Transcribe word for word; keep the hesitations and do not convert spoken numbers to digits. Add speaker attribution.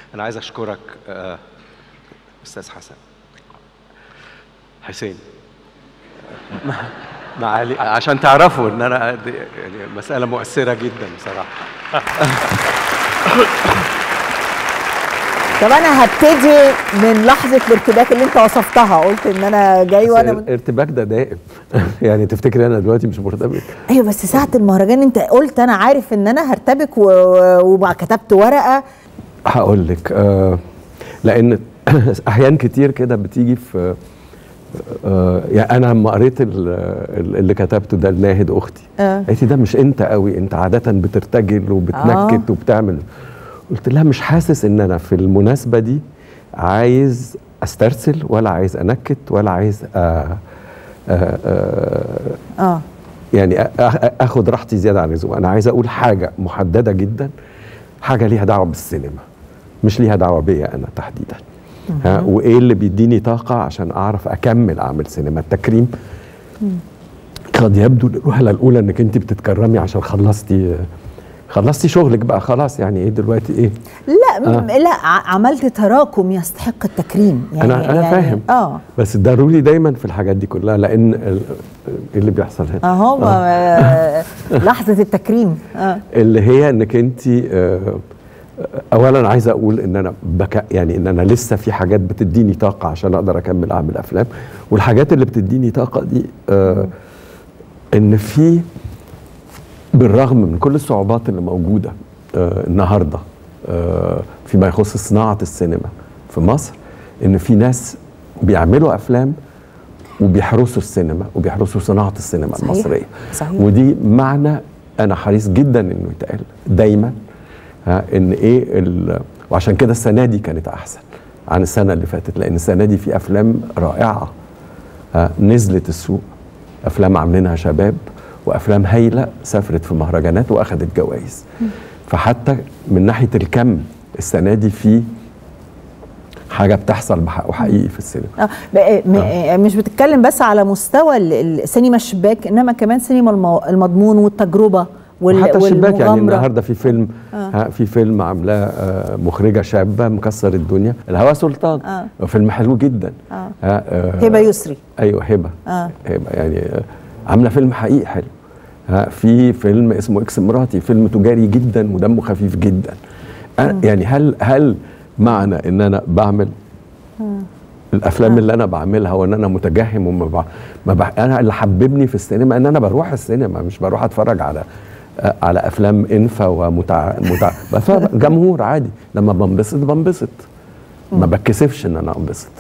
Speaker 1: أنا عايز أشكرك آه، أستاذ حسن حسين معالي، عشان تعرفوا إن أنا يعني مسألة مؤثرة جدا بصراحة.
Speaker 2: طب انا هبتدي من لحظه الارتباك اللي انت وصفتها، قلت ان انا جاي وانا
Speaker 3: الارتباك ده دائم. يعني تفتكري انا دلوقتي مش مرتبك؟
Speaker 2: ايوه بس ساعه المهرجان انت قلت انا عارف ان انا هرتبك و... وكتبت ورقه.
Speaker 3: هقول لك آه لان احيان كتير كده بتيجي في آه يعني انا لما قريت اللي كتبته ده لناهد اختي
Speaker 2: آه.
Speaker 3: قالت لي ده مش انت قوي، انت عاده بترتجل وبتنكت آه. وبتعمل. قلت لها مش حاسس ان انا في المناسبه دي عايز استرسل ولا عايز انكت ولا عايز آه آه آه
Speaker 2: آه.
Speaker 3: يعني اخد راحتي زياده عن اللزوم. انا عايز اقول حاجه محدده جدا، حاجه ليها دعوه بالسينما مش ليها دعوه بيا انا تحديدا. ها وايه اللي بيديني طاقه عشان اعرف اكمل اعمل سينما. التكريم قد يبدو الوهله الاولى انك انت بتتكرمي عشان خلصتي خلصتي شغلك بقى خلاص، يعني ايه دلوقتي ايه؟
Speaker 2: لا آه. لا عملت تراكم يستحق التكريم يعني.
Speaker 3: انا انا
Speaker 2: يعني فاهم
Speaker 3: اه بس ضروري دايما في الحاجات دي كلها، لان ايه اللي بيحصل هنا
Speaker 2: اهو آه. لحظه التكريم آه.
Speaker 3: اللي هي انك انت آه اولا عايزه اقول ان انا بك يعني ان انا لسه في حاجات بتديني طاقه عشان اقدر اكمل اعمل افلام، والحاجات اللي بتديني طاقه دي آه ان في بالرغم من كل الصعوبات اللي موجوده آه النهارده آه فيما يخص صناعه السينما في مصر، ان في ناس بيعملوا افلام وبيحرسوا السينما وبيحرسوا صناعه السينما صحيح. المصريه
Speaker 2: صحيح.
Speaker 3: ودي معنى انا حريص جدا انه يتقال دايما. ها ان ايه وعشان كده السنه دي كانت احسن عن السنه اللي فاتت، لان السنه دي في افلام رائعه ها نزلت السوق، افلام عاملينها شباب وافلام هايله سافرت في مهرجانات واخدت جوائز. فحتى من ناحيه الكم السنه دي في حاجه بتحصل بحق وحقيقي في السينما.
Speaker 2: اه, آه. مش بتتكلم بس على مستوى السينما الشباك، انما كمان سينما المضمون والتجربه وال
Speaker 3: حتى الشباك. يعني النهارده في فيلم آه. في فيلم عاملاه آه مخرجه شابه مكسر الدنيا، الهوى سلطان. آه. فيلم حلو جدا.
Speaker 2: آه. آه هبه يسري.
Speaker 3: ايوه هبه آه. هبه يعني آه عامله فيلم حقيقي حلو. ها في فيلم اسمه اكس مراتي، فيلم تجاري جدا ودمه خفيف جدا. آه يعني هل هل معنى ان انا بعمل آه. الافلام آه. اللي انا بعملها وان انا متجهم وما بع... ما بع... انا اللي حببني في السينما ان انا بروح السينما، مش بروح اتفرج على على افلام انفا ومتع متع جمهور عادي. لما بنبسط بنبسط، ما بتكسفش ان انا انبسط.